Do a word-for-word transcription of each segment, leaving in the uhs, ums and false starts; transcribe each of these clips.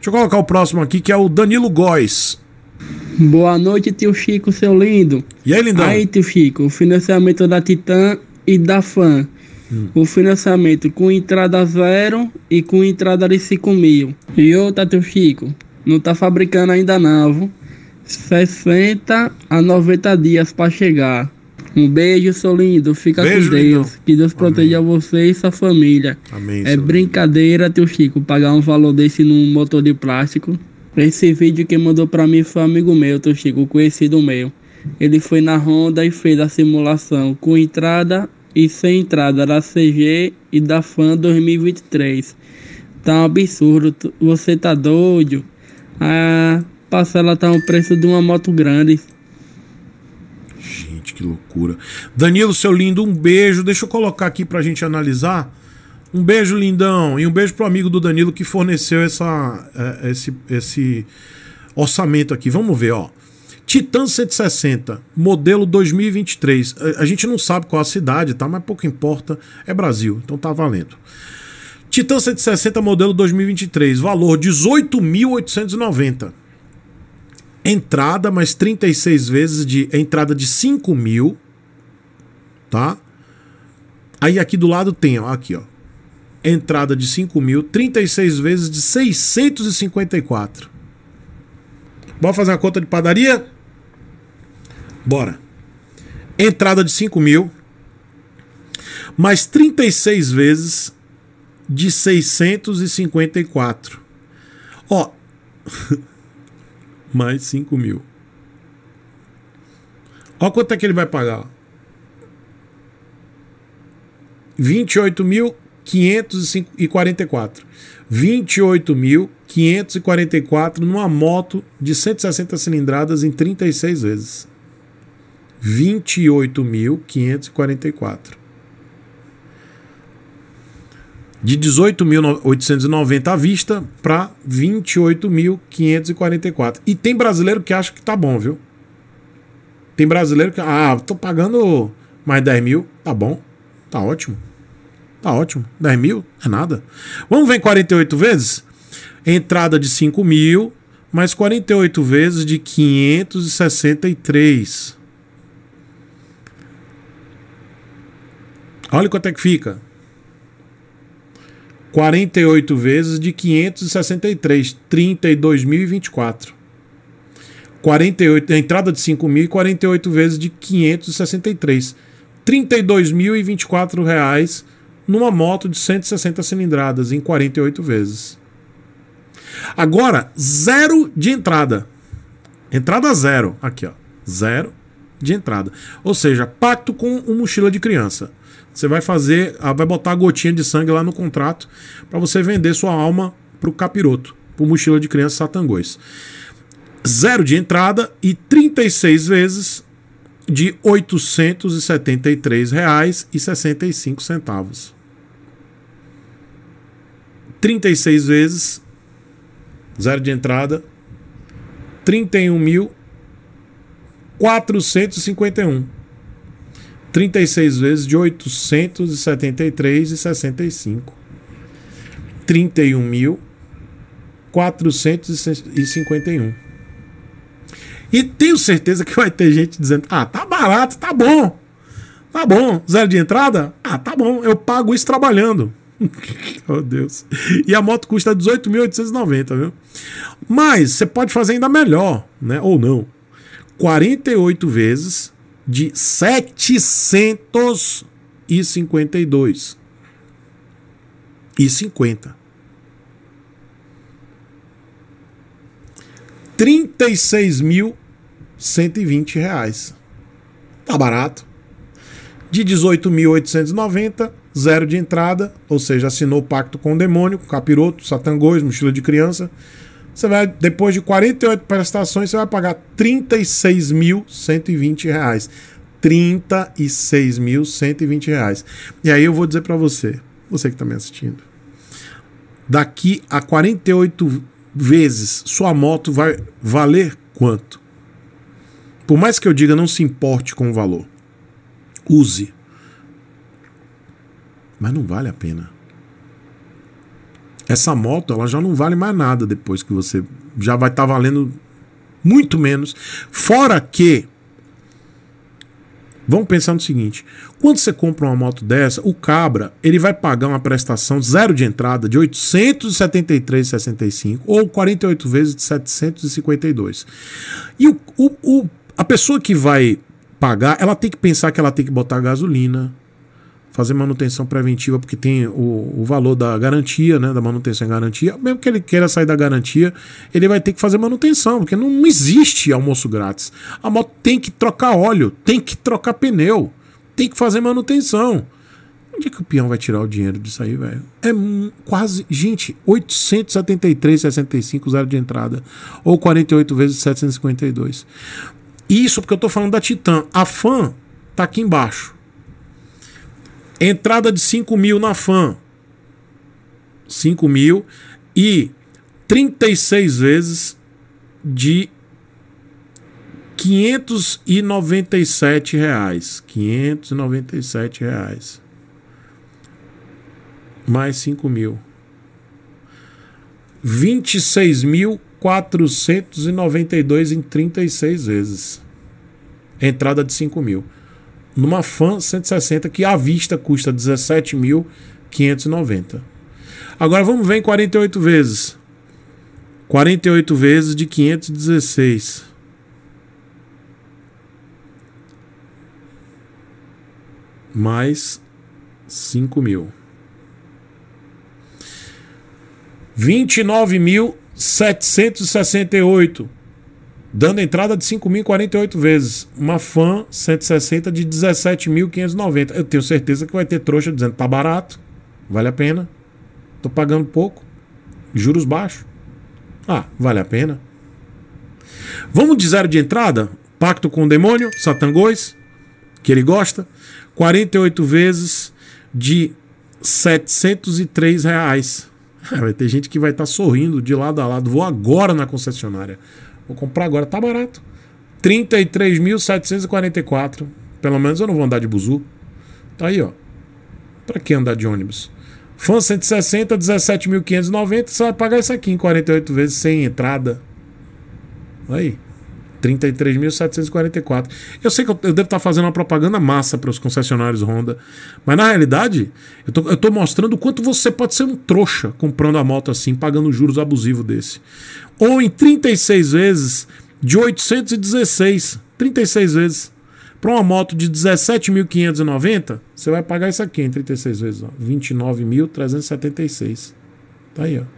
Deixa eu colocar o próximo aqui, que é o Danilo Góes. Boa noite, tio Chico, seu lindo. E aí, lindão? Aí, tio Chico, o financiamento da Titan e da Fan. Hum. O financiamento com entrada zero e com entrada de cinco mil. E outra, tio Chico, não tá fabricando ainda não, viu? sessenta a noventa dias para chegar. Um beijo, seu lindo. Fica beijo, com Deus. Lindão. Que Deus proteja Amém. Você e sua família. Amém, é brincadeira, lindo. Tio Chico, pagar um valor desse num motor de plástico. Esse vídeo quem mandou pra mim foi um amigo meu, tio Chico, conhecido meu. Ele foi na Honda e fez a simulação com entrada e sem entrada da C G e da Fan dois mil e vinte e três. Tá um absurdo. Você tá doido? A parcela tá o preço de uma moto grande. Gente, que loucura. Danilo, seu lindo, um beijo. Deixa eu colocar aqui pra gente analisar. Um beijo, lindão. E um beijo pro amigo do Danilo que forneceu essa, esse, esse orçamento aqui. Vamos ver, ó. Titan cento e sessenta, modelo dois mil e vinte e três. A gente não sabe qual a cidade, tá? Mas pouco importa. É Brasil, então tá valendo. Titan cento e sessenta, modelo dois mil e vinte e três. Valor dezoito mil oitocentos e noventa. Entrada mais trinta e seis vezes de entrada de cinco mil, tá? Aí aqui do lado tem, ó, aqui, ó. Entrada de cinco mil, trinta e seis vezes de seiscentos e cinquenta e quatro. Bora fazer uma conta de padaria? Bora. Entrada de cinco mil, mais trinta e seis vezes de seiscentos e cinquenta e quatro. Ó... mais cinco mil. Olha quanto é que ele vai pagar. vinte e oito mil quinhentos e quarenta e quatro. vinte e oito mil quinhentos e quarenta e quatro numa moto de cento e sessenta cilindradas em trinta e seis vezes. vinte e oito mil quinhentos e quarenta e quatro. De dezoito mil oitocentos e noventa à vista para vinte e oito mil quinhentos e quarenta e quatro. E tem brasileiro que acha que tá bom, viu? Tem brasileiro que... Ah, tô pagando mais dez mil. Tá bom. Tá ótimo. Tá ótimo. dez mil é nada. Vamos ver em quarenta e oito vezes? Entrada de cinco mil, mais quarenta e oito vezes de quinhentos e sessenta e três. Olha quanto é que fica. quarenta e oito vezes de quinhentos e sessenta e três, trinta e dois mil e vinte e quatro. quarenta e oito, a entrada de cinco mil e quarenta e oito vezes de quinhentos e sessenta e três. trinta e dois mil e vinte e quatro reais numa moto de cento e sessenta cilindradas em quarenta e oito vezes. Agora, zero de entrada. Entrada zero. Aqui, ó. Zero de entrada. Ou seja, pacto com uma mochila de criança. Você vai fazer, vai botar a gotinha de sangue lá no contrato para você vender sua alma pro capiroto, pro mochila de criança Satangões. Zero de entrada e trinta e seis vezes de oitocentos e setenta e três reais e sessenta e cinco centavos. trinta e seis vezes, zero de entrada, trinta e um mil quatrocentos e cinquenta e um. trinta e seis vezes de oitocentos e setenta e três reais e sessenta e cinco. trinta e um mil quatrocentos e cinquenta e um. E tenho certeza que vai ter gente dizendo: ah, tá barato, tá bom. Tá bom. Zero de entrada? Ah, tá bom. Eu pago isso trabalhando. Oh, Deus. E a moto custa dezoito mil oitocentos e noventa, viu? Mas você pode fazer ainda melhor, né? Ou não. quarenta e oito vezes de setecentos e cinquenta e dois e cinquenta. trinta e seis mil cento e vinte reais. Tá barato. De dezoito mil oitocentos e noventa, zero de entrada, ou seja, assinou o pacto com o demônio, com capiroto, satangões, mochila de criança. Você vai, depois de quarenta e oito prestações, você vai pagar trinta e seis mil cento e vinte reais. trinta e seis mil cento e vinte reais. E aí eu vou dizer para você, você que está me assistindo, daqui a quarenta e oito vezes, sua moto vai valer quanto? Por mais que eu diga, não se importe com o valor. Use. Mas não vale a pena. essa moto ela já não vale mais nada depois que você já vai estar tá valendo muito menos. Fora que, vamos pensar no seguinte, quando você compra uma moto dessa, o cabra ele vai pagar uma prestação zero de entrada de oitocentos e setenta e três reais e sessenta e cinco centavos ou quarenta e oito vezes de setecentos e cinquenta e dois. E o, o, o, a pessoa que vai pagar, ela tem que pensar que ela tem que botar gasolina, fazer manutenção preventiva, porque tem o, o valor da garantia, né, da manutenção em garantia. Mesmo que ele queira sair da garantia, ele vai ter que fazer manutenção, porque não existe almoço grátis. A moto tem que trocar óleo, tem que trocar pneu, tem que fazer manutenção. Onde é que o peão vai tirar o dinheiro disso aí, velho? É quase, gente, oitocentos e setenta e três reais e sessenta e cinco centavos zero de entrada, ou quarenta e oito vezes de setecentos e cinquenta e dois. Isso porque eu tô falando da Titan. A Fan tá aqui embaixo. Entrada de cinco mil na Fan. cinco mil e trinta e seis vezes de quinhentos e noventa e sete reais. quinhentos e noventa e sete reais. Mais cinco mil. vinte e seis mil quatrocentos e noventa e dois em trinta e seis vezes. Entrada de cinco mil. Numa Fan cento e sessenta que à vista custa dezessete mil quinhentos e noventa. Agora vamos ver em quarenta e oito vezes. quarenta e oito vezes de quinhentos e dezesseis. Mais cinco mil. vinte e nove mil setecentos e sessenta e oito. Dando entrada de cinco mil e quarenta e oito vezes. Uma Fan cento e sessenta de dezessete mil quinhentos e noventa. Eu tenho certeza que vai ter trouxa dizendo: tá barato, vale a pena, tô pagando pouco, juros baixos. Ah, vale a pena. Vamos de zero de entrada? Pacto com o demônio, Satangões, que ele gosta. quarenta e oito vezes de setecentos e três reais. Vai ter gente que vai estar tá sorrindo de lado a lado. Vou agora na concessionária. Vou comprar agora, tá barato. trinta e três mil setecentos e quarenta e quatro. Pelo menos eu não vou andar de buzu. Tá aí, ó. Pra que andar de ônibus? Fan cento e sessenta, dezessete mil quinhentos e noventa. Você vai pagar isso aqui em quarenta e oito vezes sem entrada. Aí. trinta e três mil setecentos e quarenta e quatro. Eu sei que eu, eu devo estar fazendo uma propaganda massa para os concessionários Honda, mas na realidade eu tô, eu tô mostrando o quanto você pode ser um trouxa comprando a moto assim, pagando juros abusivos desse. Ou em trinta e seis vezes de oitocentos e dezesseis. trinta e seis vezes. Para uma moto de dezessete mil quinhentos e noventa, você vai pagar isso aqui em trinta e seis vezes. Ó, vinte e nove mil trezentos e setenta e seis. Tá aí, ó.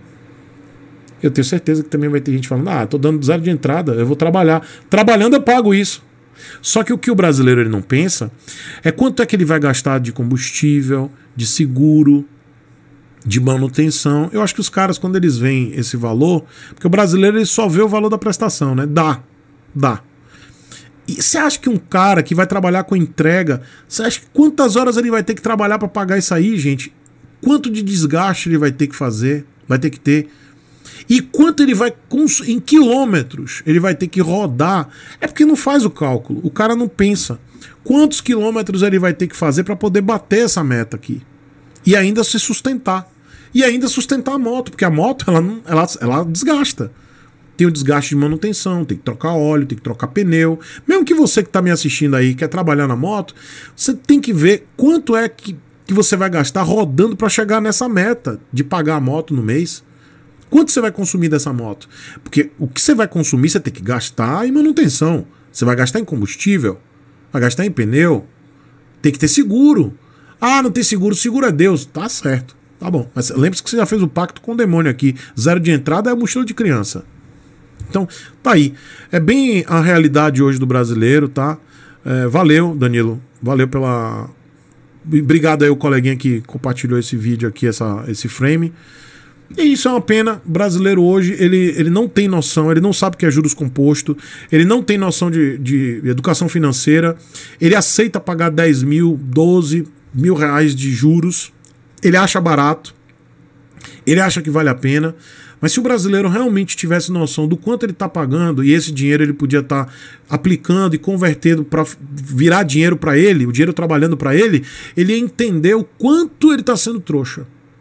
Eu tenho certeza que também vai ter gente falando: ah, tô dando zero de entrada, eu vou trabalhar. Trabalhando eu pago isso. Só que o que o brasileiro ele não pensa é quanto é que ele vai gastar de combustível, de seguro, de manutenção. Eu acho que os caras, quando eles veem esse valor, porque o brasileiro ele só vê o valor da prestação, né? Dá, dá. E você acha que um cara que vai trabalhar com entrega, você acha que quantas horas ele vai ter que trabalhar para pagar isso aí, gente? Quanto de desgaste ele vai ter que fazer, vai ter que ter? E quanto ele vai, em quilômetros, ele vai ter que rodar? É porque não faz o cálculo, o cara não pensa. Quantos quilômetros ele vai ter que fazer para poder bater essa meta aqui? E ainda se sustentar. E ainda sustentar a moto, porque a moto ela, não, ela, ela desgasta. Tem o desgaste de manutenção, tem que trocar óleo, tem que trocar pneu. Mesmo que você que está me assistindo aí quer trabalhar na moto, você tem que ver quanto é que, que você vai gastar rodando para chegar nessa meta de pagar a moto no mês. Quanto você vai consumir dessa moto? Porque o que você vai consumir, você tem que gastar em manutenção. Você vai gastar em combustível, vai gastar em pneu, tem que ter seguro. Ah, não tem seguro, seguro é Deus. Tá certo, tá bom. Mas lembre-se que você já fez o pacto com o demônio aqui. Zero de entrada é a mochila de criança. Então, tá aí. É bem a realidade hoje do brasileiro, tá? É, valeu, Danilo. Valeu pela... Obrigado aí o coleguinha que compartilhou esse vídeo aqui, essa, esse frame. E isso é uma pena. O brasileiro hoje, ele, ele não tem noção, ele não sabe o que é juros composto, ele não tem noção de, de educação financeira, ele aceita pagar dez mil, doze mil reais de juros, ele acha barato, ele acha que vale a pena, mas se o brasileiro realmente tivesse noção do quanto ele está pagando, e esse dinheiro ele podia estar tá aplicando e convertendo para virar dinheiro para ele, o dinheiro trabalhando para ele, ele ia entender o quanto ele está sendo trouxa.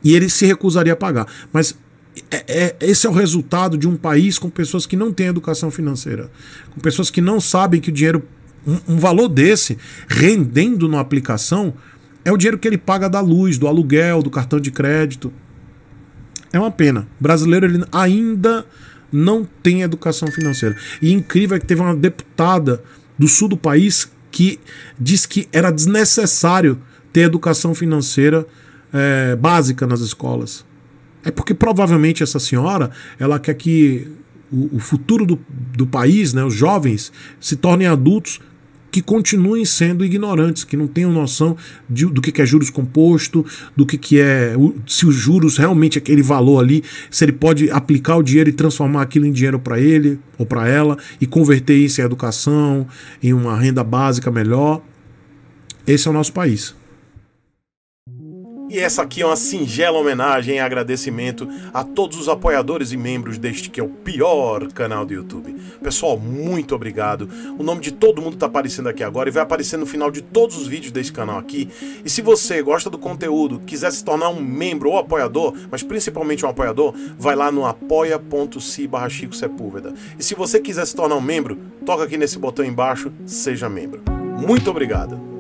E ele se recusaria a pagar. Mas é, é, esse é o resultado de um país com pessoas que não têm educação financeira. Com pessoas que não sabem que o dinheiro, um, um valor desse, rendendo na aplicação, é o dinheiro que ele paga da luz, do aluguel, do cartão de crédito. É uma pena. O brasileiro ele ainda não tem educação financeira. E incrível é que teve uma deputada do sul do país que disse que era desnecessário ter educação financeira é, básica nas escolas. É porque provavelmente essa senhora ela quer que o, o futuro do, do país, né, os jovens, se tornem adultos que continuem sendo ignorantes, que não tenham noção de, do que, que é juros composto, do que, que é, se os juros realmente aquele valor ali, se ele pode aplicar o dinheiro e transformar aquilo em dinheiro para ele ou para ela e converter isso em educação, em uma renda básica melhor. Esse é o nosso país. E essa aqui é uma singela homenagem e agradecimento a todos os apoiadores e membros deste que é o pior canal do YouTube. Pessoal, muito obrigado. O nome de todo mundo está aparecendo aqui agora e vai aparecer no final de todos os vídeos desse canal aqui. E se você gosta do conteúdo, quiser se tornar um membro ou apoiador, mas principalmente um apoiador, vai lá no apoia.se barra Chico Sepúlveda. E se você quiser se tornar um membro, toca aqui nesse botão embaixo, seja membro. Muito obrigado.